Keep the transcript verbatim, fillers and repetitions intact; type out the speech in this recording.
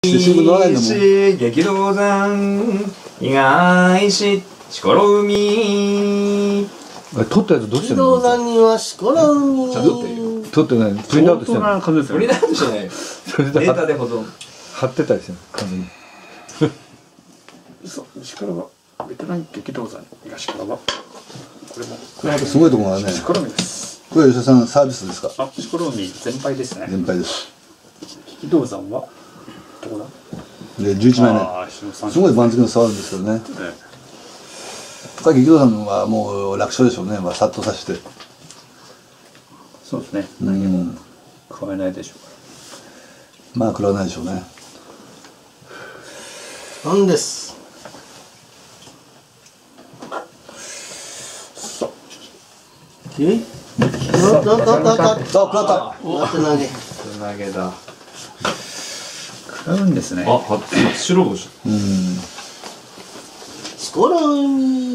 新聞乗らないんだもん。 し激動山意外ししころ海。 あれ撮ったやつどうしてんの？ 激動山にはしころ海。 ちゃんと撮ってるよ。 撮ってない。プリントアウトしてんの？ プリントアウトしてないよ。 それでデータで保存。 貼ってたりしてんの？完全に。 そう、西からはベテラン激動山、東からはこれもこれまたすごいところがね。 しころ海です。 これ吉田さんサービスですか？ あ、しころ海全敗ですね。 全敗です。 激動山はどこだ？ でじゅういちまいめ。 あーすごい番付の差はあるんですけどね。 えさっき激動さんはもう楽勝でしょうね。まあさっとさして。 そうですね。 う何もん。 加えないでしょうかまあ食らわないでしょうね。 なんです。 そう。 え？な、な、な、な、な、 あ、食らった。 なって投げ。 つなげだ。 食らうんですね。 あ、初白星。 うん。 しころ海。